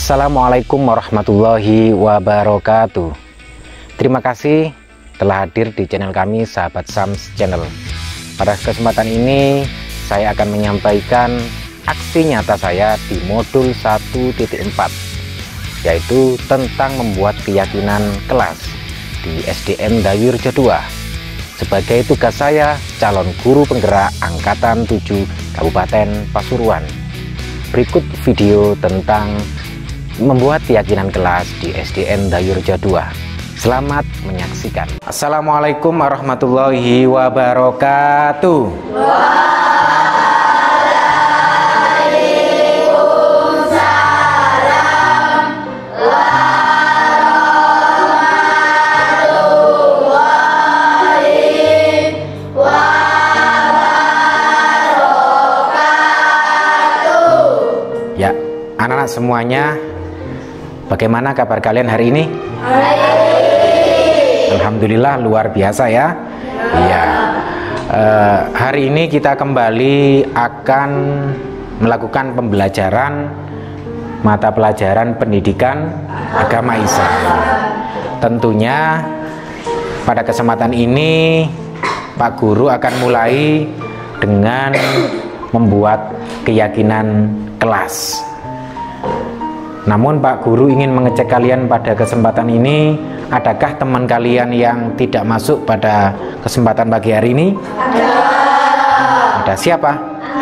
Assalamualaikum warahmatullahi wabarakatuh. Terima kasih telah hadir di channel kami, Sahabat Sams Channel. Pada kesempatan ini saya akan menyampaikan aksi nyata saya di modul 1.4, yaitu tentang membuat keyakinan kelas di SDN Dayurejo II. Sebagai tugas saya, calon guru penggerak Angkatan 7 Kabupaten Pasuruan. Berikut video tentang membuat keyakinan kelas di SDN Dayurejo II. Selamat menyaksikan. Assalamualaikum warahmatullahi wabarakatuh. Ya, anak-anak semuanya, bagaimana kabar kalian hari ini? Alhamdulillah luar biasa ya. Iya. Hari ini kita kembali akan melakukan pembelajaran mata pelajaran pendidikan agama Islam. Tentunya pada kesempatan ini Pak Guru akan mulai dengan membuat keyakinan kelas. Namun Pak Guru ingin mengecek kalian pada kesempatan ini, adakah teman kalian yang tidak masuk pada kesempatan pagi hari ini? Ada siapa?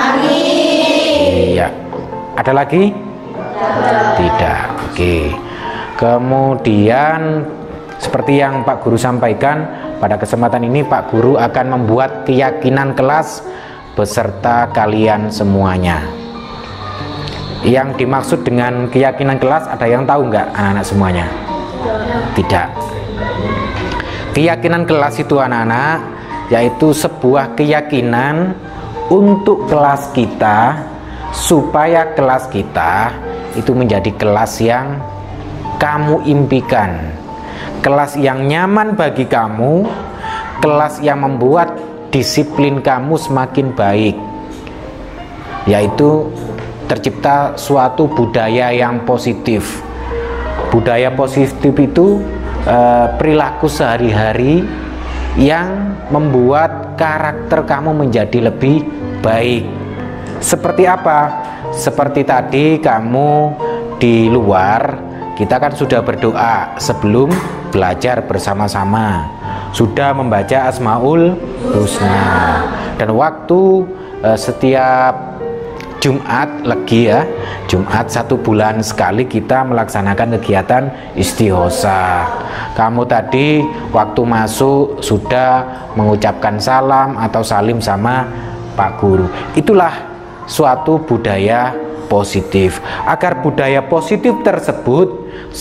Iya. Ada lagi? Tidak. Oke. Kemudian seperti yang Pak Guru sampaikan, pada kesempatan ini Pak Guru akan membuat keyakinan kelas beserta kalian semuanya. Yang dimaksud dengan keyakinan kelas, ada yang tahu nggak anak-anak semuanya? Tidak. Keyakinan kelas itu anak-anak, yaitu sebuah keyakinan untuk kelas kita, supaya kelas kita itu menjadi kelas yang kamu impikan, kelas yang nyaman bagi kamu, kelas yang membuat disiplin kamu semakin baik, yaitu tercipta suatu budaya yang positif. Budaya positif itu perilaku sehari-hari yang membuat karakter kamu menjadi lebih baik. Seperti apa? Seperti tadi kamu di luar, kita kan sudah berdoa sebelum belajar bersama-sama, sudah membaca Asmaul Husna, dan waktu setiap Jumat lagi ya, Jumat 1 bulan sekali kita melaksanakan kegiatan istighosa. Kamu tadi waktu masuk sudah mengucapkan salam atau salim sama Pak Guru. Itulah suatu budaya positif. Agar budaya positif tersebut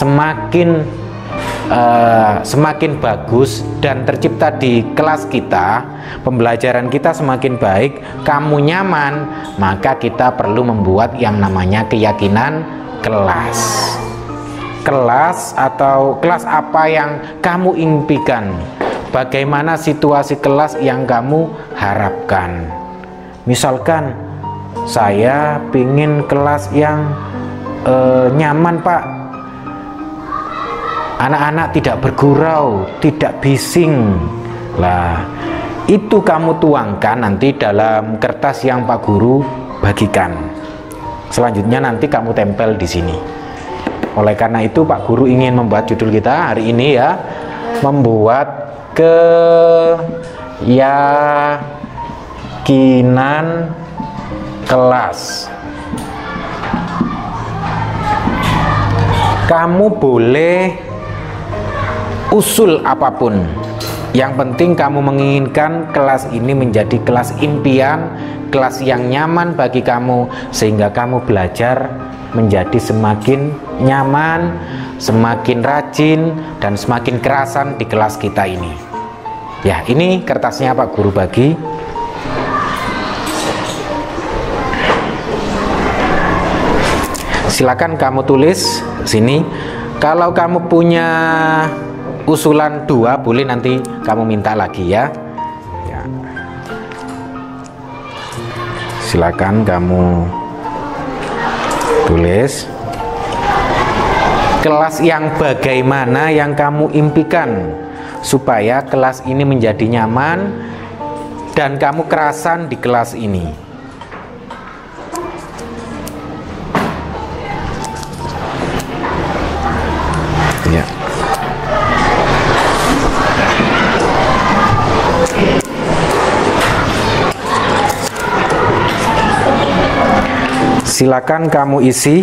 semakin bagus dan tercipta di kelas kita, pembelajaran kita semakin baik, kamu nyaman, maka kita perlu membuat yang namanya keyakinan kelas. Kelas atau kelas apa yang kamu impikan, bagaimana situasi kelas yang kamu harapkan. Misalkan saya pingin kelas yang nyaman Pak, anak-anak tidak bergurau, tidak bising. Lah, itu kamu tuangkan nanti dalam kertas yang Pak Guru bagikan. Selanjutnya nanti kamu tempel di sini. Oleh karena itu Pak Guru ingin membuat judul kita hari ini ya, membuat keyakinan kelas. Kamu boleh usul apapun, yang penting kamu menginginkan kelas ini menjadi kelas impian, kelas yang nyaman bagi kamu, sehingga kamu belajar menjadi semakin nyaman, semakin rajin, dan semakin kerasan di kelas kita ini. Ya, ini kertasnya Pak Guru bagi. Silakan kamu tulis sini. Kalau kamu punya usulan 2, boleh nanti kamu minta lagi ya. Silakan kamu tulis. kelas yang bagaimana yang kamu impikan, supaya kelas ini menjadi nyaman dan kamu kerasan di kelas ini. Ya. Silakan kamu isi.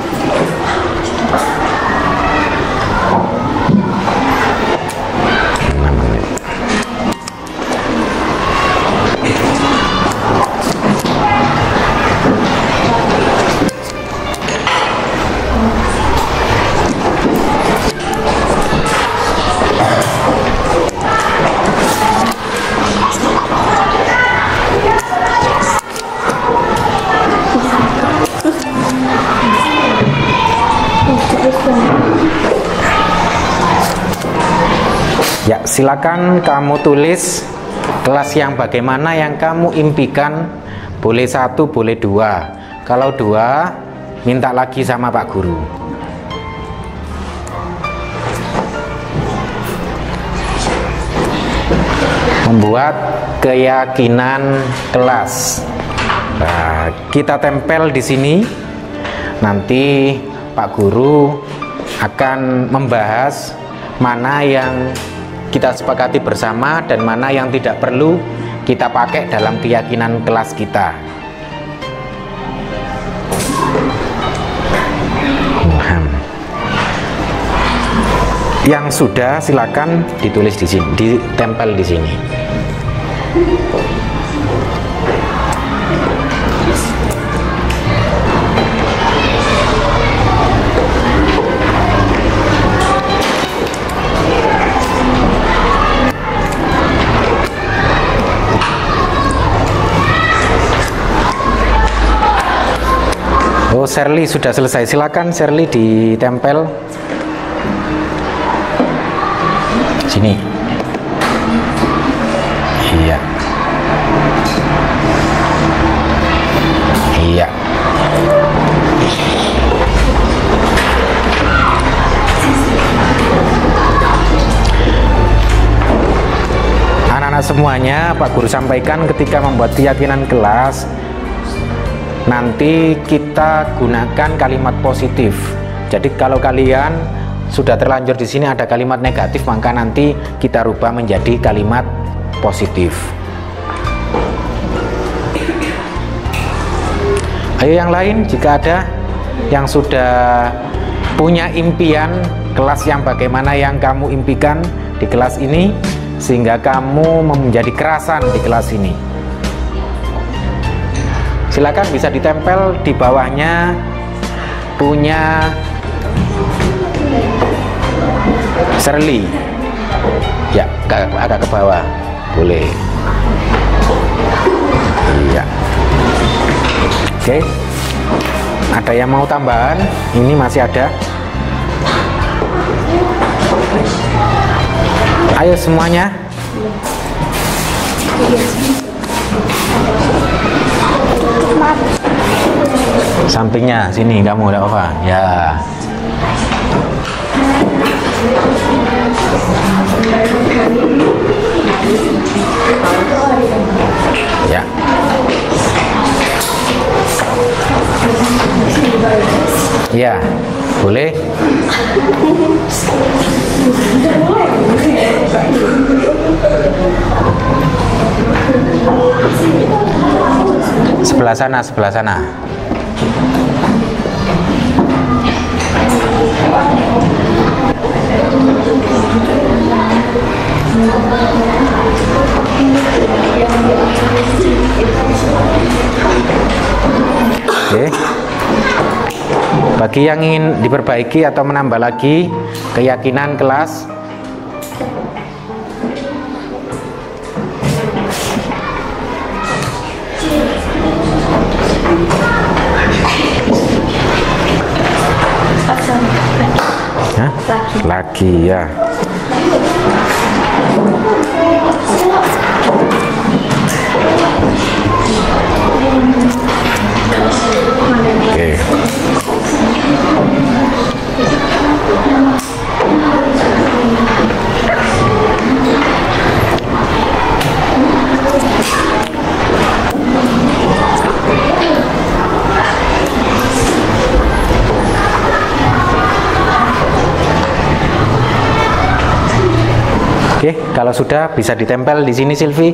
Ya, silakan kamu tulis kelas yang bagaimana yang kamu impikan. Boleh 1, boleh 2. Kalau 2, minta lagi sama Pak Guru. Membuat keyakinan kelas. Nah, kita tempel di sini. Nanti Pak Guru akan membahas mana yang kita sepakati bersama dan mana yang tidak perlu kita pakai dalam keyakinan kelas kita. Yang sudah silakan ditulis di sini, ditempel di sini. Oh, Shirley sudah selesai. Silakan Shirley ditempel sini. Iya. Iya. Anak-anak semuanya, Pak Guru sampaikan ketika membuat keyakinan kelas, nanti kita gunakan kalimat positif. Jadi kalau kalian sudah terlanjur di sini ada kalimat negatif, maka nanti kita rubah menjadi kalimat positif. Ayo yang lain, jika ada yang sudah punya impian kelas yang bagaimana yang kamu impikan di kelas ini, sehingga kamu menjadi kerasan di kelas ini, silakan bisa ditempel di bawahnya. Punya Shirley, ya, agak ke bawah, boleh. Iya. Oke. Ada yang mau tambahan? Ini masih ada. Ayo semuanya. Sampingnya sini kamu, udah apa? Ya. Ya. Ya, boleh. Sebelah sana, sebelah sana. Oke. Bagi yang ingin diperbaiki atau menambah lagi keyakinan kelas, hah? Lagi ya. Oke. Kalau sudah bisa ditempel di sini, Silvi.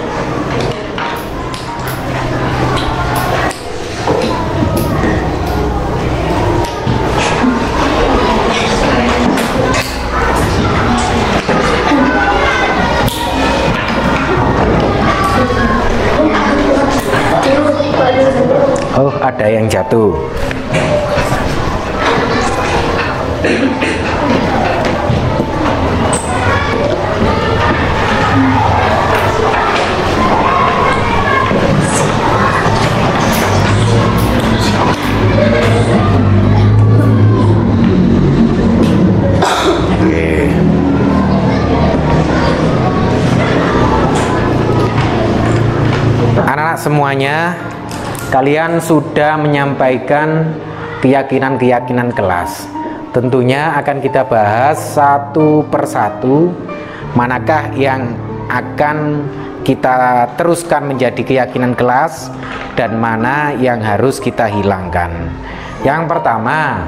Oh, ada yang jatuh. Anak-anak semuanya, kalian sudah menyampaikan keyakinan-keyakinan kelas. Tentunya akan kita bahas satu persatu, manakah yang akan kita teruskan menjadi keyakinan kelas dan mana yang harus kita hilangkan. Yang pertama,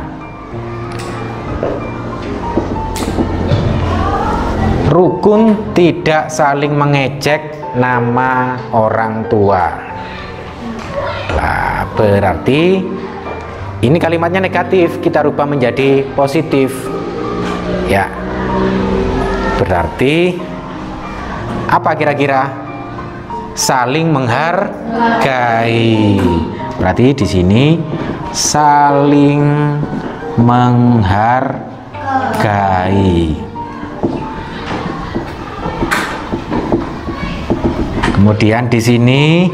rukun tidak saling mengejek nama orang tua. Nah, berarti ini kalimatnya negatif, kita rubah menjadi positif. Ya. Berarti apa kira-kira? Saling menghargai. Berarti di sini saling menghargai. Kemudian di sini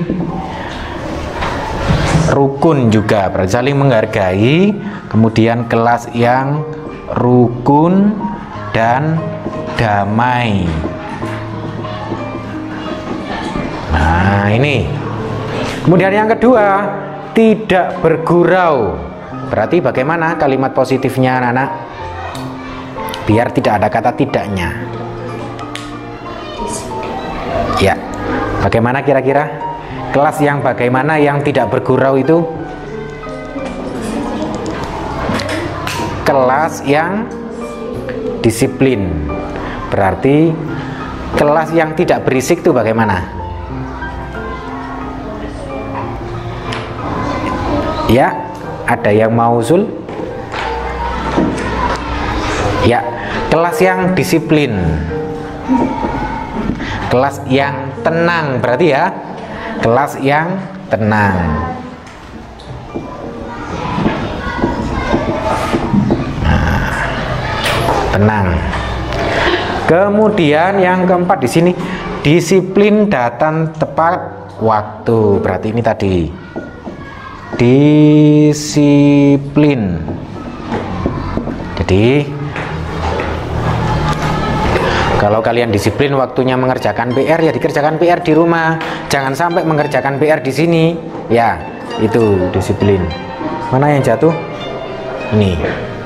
rukun juga, berarti saling menghargai. Kemudian kelas yang rukun dan damai. Nah, ini. Kemudian yang kedua, tidak bergurau. Berarti bagaimana kalimat positifnya, anak-anak? Biar tidak ada kata tidaknya. Ya. Bagaimana kira-kira? Kelas yang bagaimana yang tidak bergurau itu? Kelas yang disiplin. Berarti kelas yang tidak berisik itu bagaimana? Ya, ada yang mau usul? Ya, kelas yang disiplin. Kelas yang tenang, berarti ya, kelas yang tenang. Nah, tenang. Kemudian yang keempat di sini, disiplin datang tepat waktu. Berarti ini tadi disiplin. Jadi kalau kalian disiplin waktunya mengerjakan PR, ya dikerjakan PR di rumah. Jangan sampai mengerjakan PR di sini. Ya, itu disiplin. Mana yang jatuh? Ini.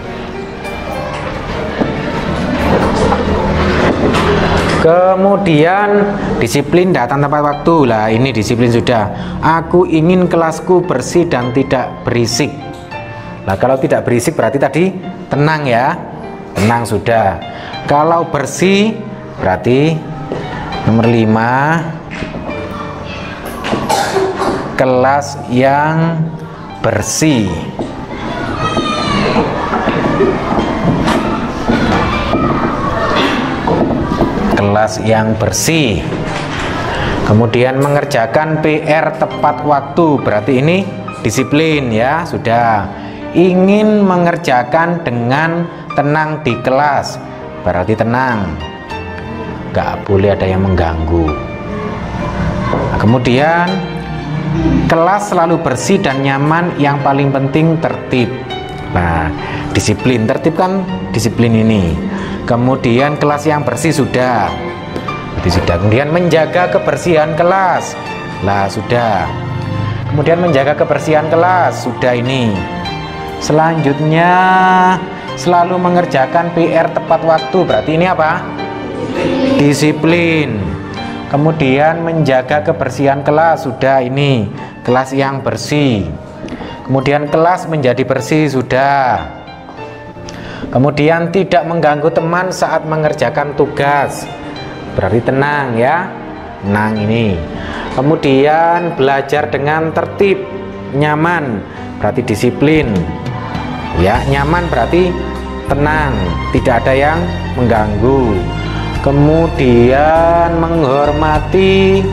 Kemudian disiplin datang tepat waktu. Lah, ini disiplin sudah. Aku ingin kelasku bersih dan tidak berisik. Nah, kalau tidak berisik berarti tadi tenang ya. Tenang sudah. Kalau bersih berarti nomor 5, kelas yang bersih. Kelas yang bersih. Kemudian mengerjakan PR tepat waktu, berarti ini disiplin ya, sudah. Ingin mengerjakan dengan tenang di kelas, berarti tenang, nggak boleh ada yang mengganggu. Nah, kemudian kelas selalu bersih dan nyaman, yang paling penting tertib. Nah, disiplin, tertib kan disiplin ini. Kemudian kelas yang bersih sudah. Kemudian menjaga kebersihan kelas. Lah sudah. Kemudian menjaga kebersihan kelas sudah ini. Selanjutnya selalu mengerjakan PR tepat waktu, berarti ini apa? Disiplin. Kemudian menjaga kebersihan kelas sudah, ini kelas yang bersih. Kemudian kelas menjadi bersih sudah. Kemudian tidak mengganggu teman saat mengerjakan tugas, berarti tenang ya, tenang ini. Kemudian belajar dengan tertib, nyaman berarti disiplin ya, nyaman berarti tenang, tidak ada yang mengganggu. Kemudian menghormati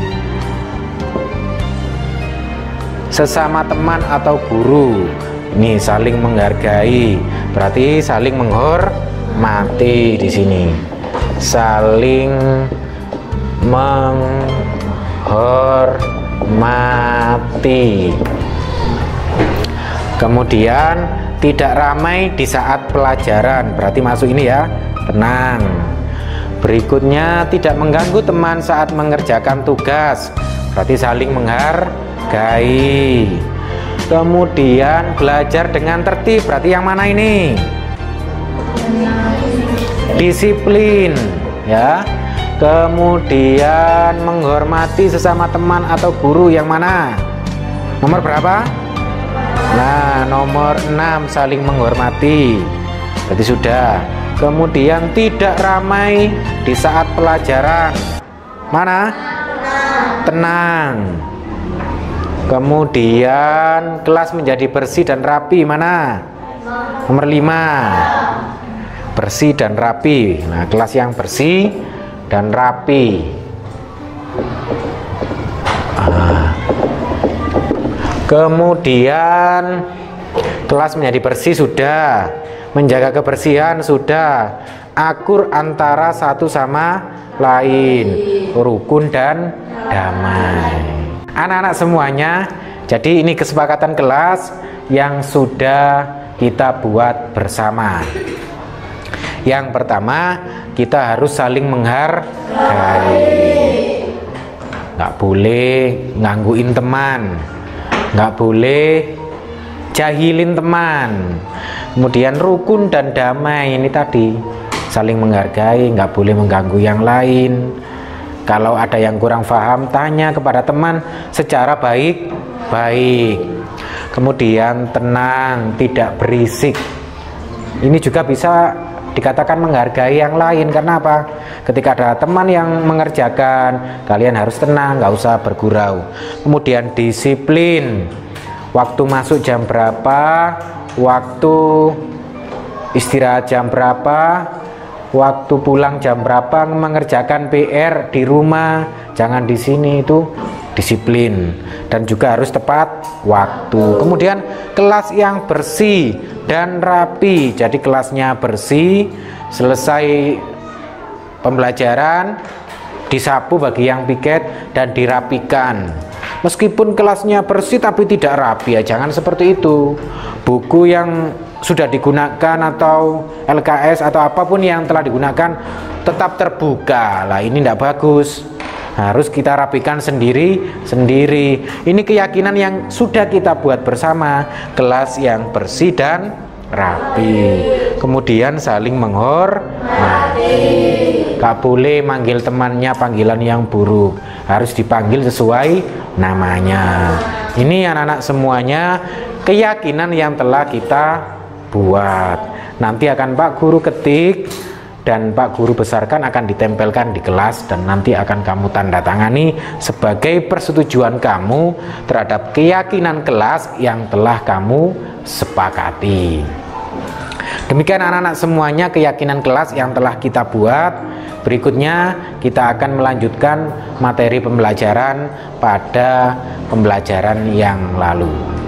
sesama teman atau guru, ini saling menghargai berarti saling menghormati di sini, saling menghormati. Kemudian tidak ramai di saat pelajaran berarti masuk ini ya, tenang. Berikutnya tidak mengganggu teman saat mengerjakan tugas berarti saling menghargai. Kemudian belajar dengan tertib berarti yang mana ini? Disiplin ya. Kemudian menghormati sesama teman atau guru yang mana? Nomor berapa? Nah, nomor 6, saling menghormati berarti sudah. Kemudian tidak ramai di saat pelajaran, mana? Tenang. Kemudian kelas menjadi bersih dan rapi, mana? Nomor 5, bersih dan rapi. Nah, kelas yang bersih dan rapi. Kemudian kelas menjadi bersih sudah, menjaga kebersihan sudah, akur antara satu sama lain, rukun dan damai. Anak-anak semuanya, jadi ini kesepakatan kelas yang sudah kita buat bersama. Yang pertama, kita harus saling menghargai, nggak boleh ngangguin teman, nggak boleh jahilin teman. Kemudian rukun dan damai, ini tadi saling menghargai, nggak boleh mengganggu yang lain. Kalau ada yang kurang paham, tanya kepada teman secara baik-baik. Kemudian tenang, tidak berisik. Ini juga bisa dikatakan menghargai yang lain. Karena apa? Ketika ada teman yang mengerjakan, kalian harus tenang, nggak usah bergurau. Kemudian disiplin, waktu masuk jam berapa, waktu istirahat jam berapa, waktu pulang jam berapa, mengerjakan PR di rumah, jangan di sini, itu disiplin. Dan juga harus tepat waktu. Kemudian kelas yang bersih dan rapi, jadi kelasnya bersih, selesai pembelajaran disapu bagi yang piket dan dirapikan. Meskipun kelasnya bersih tapi tidak rapi ya, jangan seperti itu. Buku yang sudah digunakan atau LKS atau apapun yang telah digunakan tetap terbuka lah, ini tidak bagus. Harus kita rapikan sendiri-sendiri. Ini keyakinan yang sudah kita buat bersama, kelas yang bersih dan rapi. Kemudian saling menghormati. Gak boleh manggil temannya panggilan yang buruk, harus dipanggil sesuai namanya. Ini anak-anak semuanya keyakinan yang telah kita buat. Nanti akan Pak Guru ketik dan Pak Guru besarkan, akan ditempelkan di kelas, dan nanti akan kamu tanda tangani sebagai persetujuan kamu terhadap keyakinan kelas yang telah kamu sepakati. Demikian anak-anak semuanya keyakinan kelas yang telah kita buat. Berikutnya kita akan melanjutkan materi pembelajaran pada pembelajaran yang lalu.